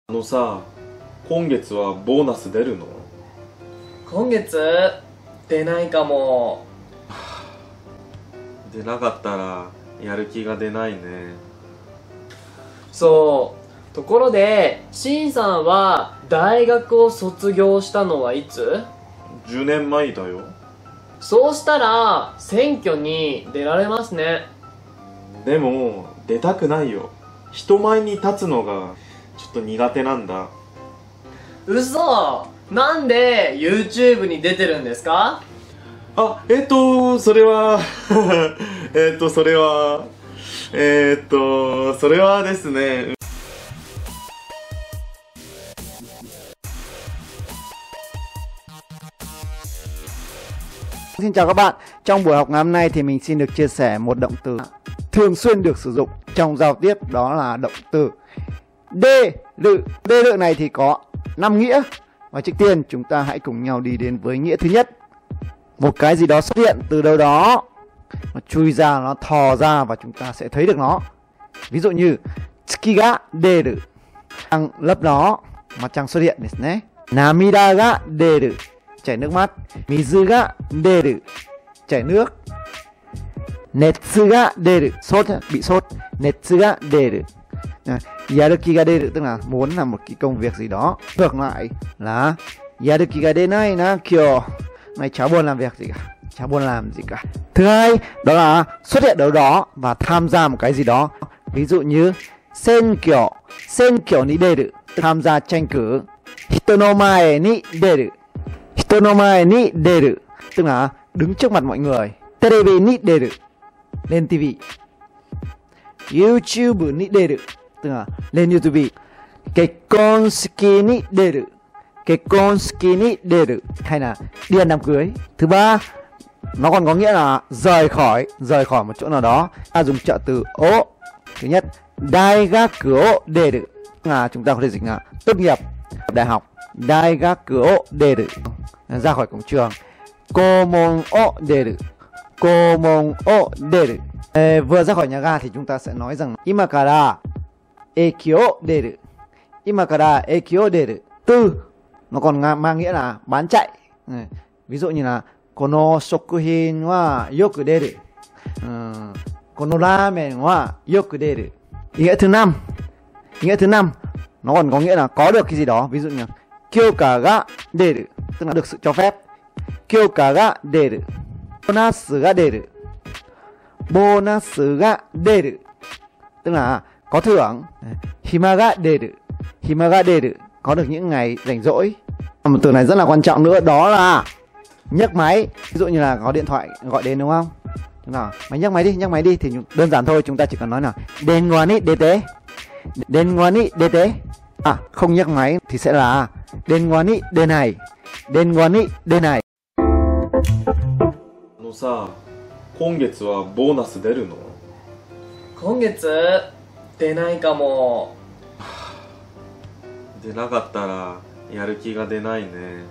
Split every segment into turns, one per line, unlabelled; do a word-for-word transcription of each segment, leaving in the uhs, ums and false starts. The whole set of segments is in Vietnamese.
あのさ、今月はボーナス出るの？
今月出ないかも。
出なかったらやる気が出ないね。
そう。ところで、しんさんは大学を卒業したのはいつ？
じゅうねんまえだよ。
そうしたら選挙に出られますね。
でも出たくないよ。人前に立つのがちょっと苦手なんだ。
嘘。なんで YouTube に出てるんですか？
あ、えっとそれはえっとそれはえっとそれはですね。
Xin chào các bạn. Trong buổi học ngày hôm nay thì mình xin được chia sẻ một động từ thường xuyên được sử dụng trong giao tiếp, đó là động từ đê lự. Đê lự này thì có năm nghĩa. Và trước tiên chúng ta hãy cùng nhau đi đến với nghĩa thứ nhất. Một cái gì đó xuất hiện từ đâu đó, nó chui ra, nó thò ra và chúng ta sẽ thấy được nó. Ví dụ như tsuki ga deru, trăng lấp nó, mặt trăng xuất hiện desu ne. Namida ga deru, chảy nước mắt. Mizu ga deru, chảy nước. Netsu ga deru, sốt, bị sốt. Netsu ga deru. Yaruki ga deru tức là muốn làm một cái công việc gì đó. Ngược lại là Yaruki ga denai na kyo, này cháu buồn làm việc gì cả, cháu buồn làm gì cả. Thứ hai đó là xuất hiện đâu đó và tham gia một cái gì đó. Ví dụ như senkyo, senkyo ni deru, tham gia tranh cử. Hito no mae ni deru, hito no mae ni deru tức là đứng trước mặt mọi người. Terebi ni deru, lên tivi. YouTube ni deru tức là lên YouTube. Kekkon suki ni deru, kekkon suki ni deru hay là đi ăn đám cưới. Thứ ba, nó còn có nghĩa là rời khỏi, rời khỏi một chỗ nào đó. Ta dùng trợ từ o. Thứ nhất, daigaku o deru là chúng ta có thể dịch là tốt nghiệp đại học. Daigaku o deru ra khỏi cổng trường. Komon o deru, komon o deru. Ê, vừa ra khỏi nhà ga thì chúng ta sẽ nói rằng ima kara eki o deru, ima kara eki o deru. Tư, nó còn mang nghĩa là bán chạy. Ví dụ như là kono shokuhin wa yoku deru, kono ramen wa yoku deru. Nghĩa thứ năm, nghĩa thứ năm nó còn có nghĩa là có được cái gì đó. Ví dụ như kyoka ga deru tức là được sự cho phép. Kyoka ga deru, bonus ga deru, bonus ga deru tức là có thưởng. Hima ga deru, hima ga deru có được những ngày rảnh rỗi. Một từ này rất là quan trọng nữa, đó là nhấc máy. Ví dụ như là có điện thoại gọi đến đúng không? Chúng nào, mày nhấc máy đi, nhấc máy đi thì đơn giản thôi, chúng ta chỉ cần nói là denwa ni dete, denwa ni dete. À, không nhấc máy thì sẽ là denwa ni denai, denwa ni denai.
あのさ、今月はボーナス出るの？
今月出ないかも。
出なかったらやる気が出ないね。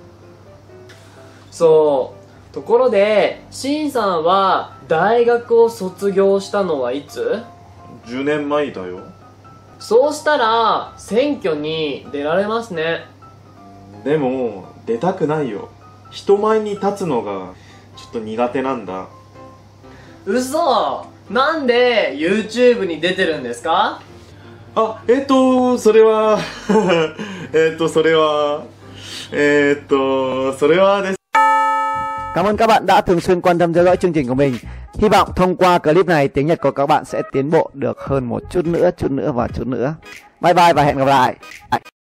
そう。ところで、しんさんは大学を卒業したのはいつ？
じゅうねんまえだよ。
そうしたら選挙に出られますね。
でも出たくないよ。人前に立つのがちょっと苦手なんだ。
嘘。なんで YouTube に出てるんですか？
あ、えっとそれはえっとそれはえっとそれはです。
Cảm ơn các bạn đã thường xuyên quan tâm theo dõi chương trình của mình. Hy vọng thông qua clip này tiếng Nhật của các bạn sẽ tiến bộ được hơn một chút nữa, chút nữa và chút nữa. Bye bye và hẹn gặp lại.